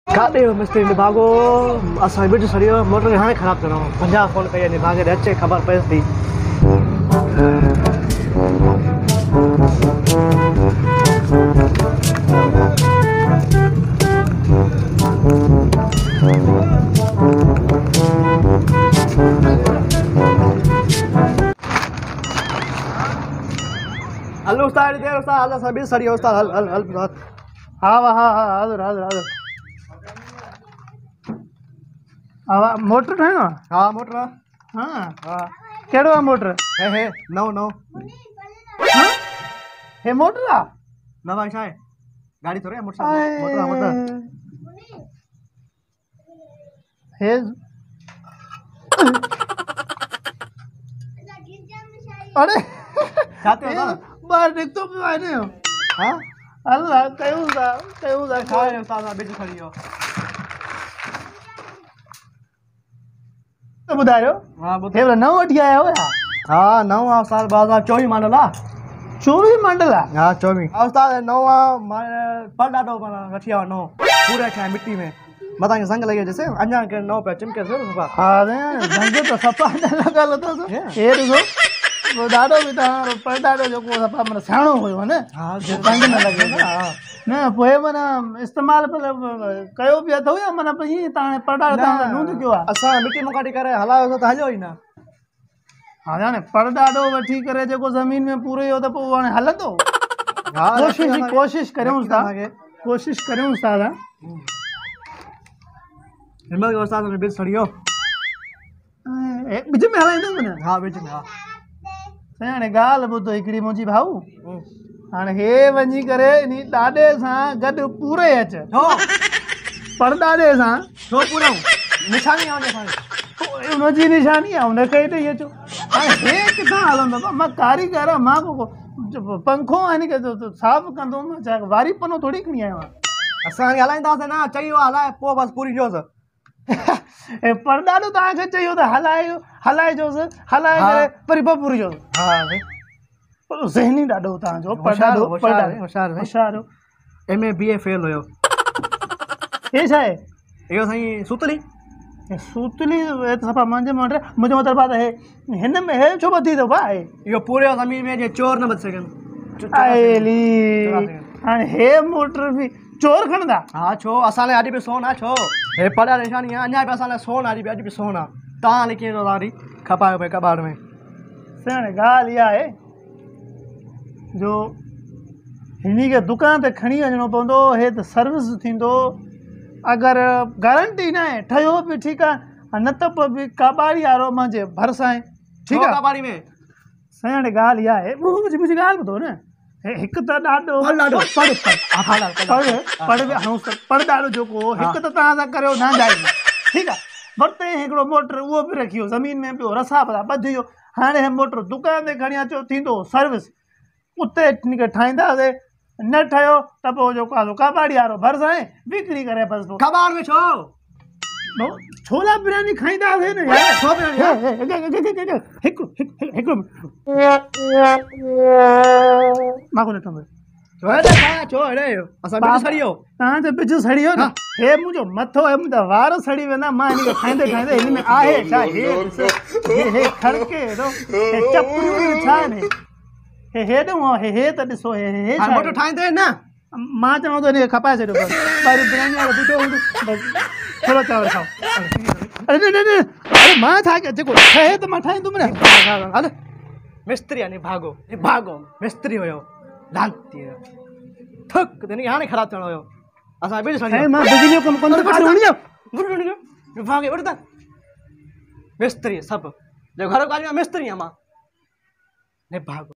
काटे मिस्त्री निभागो असां बिच सड़ियो मोटर खे हाणे ख़राब करणो 50 फोन कई निभागे ॾे अचे ख़बर पएसि थी। हल उस्ताद दे उस्ताद हल असां बिच सड़ियो उस्ताद हल हल हल उस्ताद हाँ हाज़िर हाज़िर हाज़िर मोटर ठाहिणो आहे हाँ मोटर हाँ हाँ कहिड़ो आहे मोटर हे नओ नओ हाँ हे मोटर आहे न भाई छा आहे गाड़ी थोड़ी है मोटर मोटर मोटर हे अरे खाते हो बाहर निकतो पियो आहे न हाँ अल्लाह कयूं था खाए उस्ताद बिच खड़ी हो तो बुधायो हां बुधे नओ वठी आया हो हां नओ साल 2024 मॉडल आ 24 मॉडल आ हां 24 उस्ताद नओ पर डाडो वठी आयो नओ पूरा छा मिट्टी में मता के संग लगे जैसे अन्या के नओ पे चिमके से सफा हां संग तो सफा लगा लो तो ए देखो वो डाडो भी था पर डाडो जो को सफा मन साणो होयो ने हां संग न लगे हां न पोए मना इस्तेमाल कयो भी अथव या मना पई ताणे पड़ाड़ो ता नूंद क्यों आ असा मिट्टी मुकाटी करे हलायो तो हलियो ही ना हां जाने पड़ाड़ो वठी करे जो जमीन में पूरे हो तो पो हाने हलंदो हां कोशिश करूं उस्ताद हिम्मत के उस्ताद ने बिच सड़ियो बिच में हलाइंदो मने हां बिच में हां हाणे गाल बुधो हिकड़ी मुंजी भाऊ हाणे हे वञी करे नी ॾाॾे सां गॾु पूरे अच छो परॾाॾे सां छो पूरो निशानी आहे उनजी उनजी निशानी आहे उन कई अथई अचो हाणे हे किथां हलंदो मां कारीगर आहियां मां को पंखो आहे नी के साफ़ कंदुमि छा वारी पनो थोरी खणी आयो आहियां असां हलाईंदासीं न चयो हलाए पोइ बसि पूरी कयोसि ए परॾाॾो तव्हांखे चयो त हलाइजोसि हलाए करे वरी पोइ पूरी कयोसि हा ज़हनी ॾाढो तव्हांजो पढ़ाॾो होशियार एमए बीए फेल हुयो हे छा आहे इहो साईं सुतली सफ़ा मुंहिंजे मतिलबु आहे हे हिन में हे छो ॿधी अथव भाउ इहो पूरे ज़मीन में जे चोर न ॿधी सघनि हाणे हे मोटर बि चोर खणंदा हा छो असां लाइ अॼु बि सोन आहे छो हे पढ़िया निशानी आहे अञा बि असां लाइ सोन आहे अॼु बि सोन आहे तव्हां लिखी वारी खपायो पए कबाड़ में हाणे ॻाल्हि इहा आहे जो हिनी के दुकान ते खणी वञिणो पवंदो हे त सर्विस थींदो अगरि गारंटी न आहे ठहियो बि ठीकु आहे न त पोइ बि कबाड़ी वारो मुंहिंजे भरिसां आहे ठीकु आहे कबाड़ी में साईं हाणे ॻाल्हि इहा आहे मुंहिंजी ॻाल्हि ॿुधो न हिकु त ॾाढो पढ़ ॾाढो जेको हिकु त तव्हां सां करियो न जाइज़ ठीकु आहे वरिते हिकिड़ो मोटर उहो बि रखियो ज़मीन में पियो रसा पिया ॿधियो हाणे हे मोटर दुकान ते खणी अचो थींदो सर्विस उते ठाहींदासीं न ठहियो त पोइ जेको आहे कबाड़ी वारो भरिसां आहे विकिणी करे बसि कबाड़ में छो छोला बिरयानी खाईंदासीं न छो हिकिड़ो मां कोन ॾिठो तव्हां त बिज सड़ियो न हे मुंहिंजो मथो आहे मुंहिंजा वार सड़ी वेंदा मां हिन खे खाईंदे खाईंदे हिन में आहे छा हे खड़के चपड़ियूं छा आहिनि हे त ॾिसो हे मोटर ठाहींदे न मां चवां थो हिनखे खपाए छॾियो वरी बिरयानी वारो बीठो हूंदो थोरो चांवर खाओ अरे मां छा कयां जेको ठहे त मां ठाहींदुमि न हल मिस्त्री आहे निभागो मिस्त्री हुयो लांती थक तनी हाणे ख़राब थियणो हुयो असां बिल साईं मां बिजली जो कमु कोन थो करियो निभागे वठदा मिस्त्री सभु जो घर वाली मिस्त्री आहियां मां निभागो